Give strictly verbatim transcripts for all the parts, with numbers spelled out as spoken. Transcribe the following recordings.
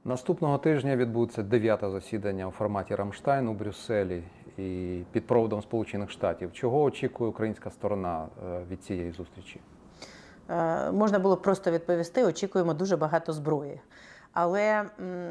Наступного тижня відбудеться дев'яте засідання у форматі Рамштайн у Брюсселі і під проводом Сполучених Штатів. Чого очікує українська сторона від цієї зустрічі? Можна було просто відповісти, очікуємо дуже багато зброї. Але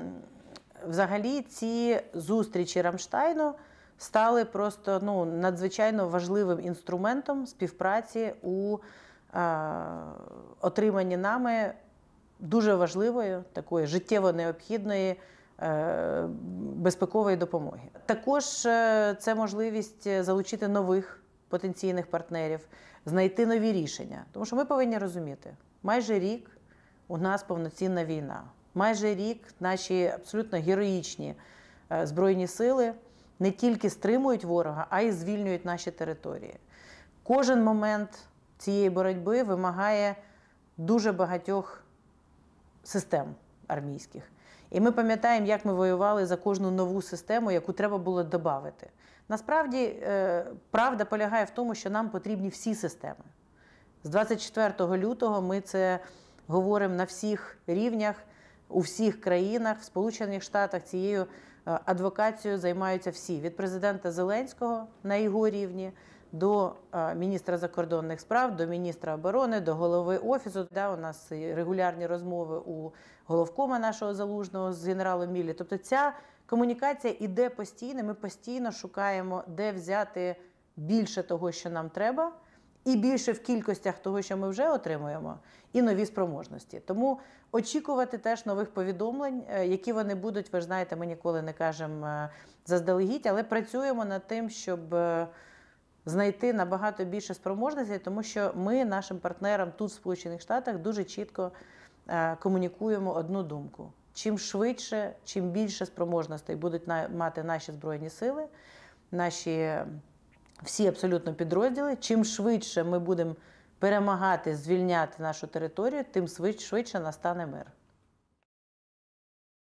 взагалі ці зустрічі Рамштайну стали просто ну, надзвичайно важливим інструментом співпраці у е, отриманні нами дуже важливої, такої життєво необхідної е, безпекової допомоги. Також е, це можливість залучити нових потенційних партнерів, знайти нові рішення. Тому що ми повинні розуміти, майже рік у нас повноцінна війна. Майже рік наші абсолютно героїчні е, Збройні сили не тільки стримують ворога, а й звільнюють наші території. Кожен момент цієї боротьби вимагає дуже багатьох систем армійських. І ми пам'ятаємо, як ми воювали за кожну нову систему, яку треба було додати. Насправді, правда полягає в тому, що нам потрібні всі системи. З двадцять четвертого лютого ми це говоримо на всіх рівнях, у всіх країнах, в Сполучених Штатах цією адвокацією займаються всі. Від президента Зеленського на його рівні, до міністра закордонних справ, до міністра оборони, до голови Офісу. Да, у нас регулярні розмови у головкома нашого Залужного з генералом Міллі. Тобто ця комунікація іде постійно, ми постійно шукаємо, де взяти більше того, що нам треба, і більше в кількостях того, що ми вже отримуємо, і нові спроможності. Тому очікувати теж нових повідомлень, які вони будуть, ви ж знаєте, ми ніколи не кажемо заздалегідь, але працюємо над тим, щоб знайти набагато більше спроможностей, тому що ми нашим партнерам тут, в Сполучених Штатах, дуже чітко комунікуємо одну думку. Чим швидше, чим більше спроможностей будуть мати наші Збройні сили, наші всі абсолютно підрозділи, чим швидше ми будемо перемагати, звільняти нашу територію, тим швидше настане мир.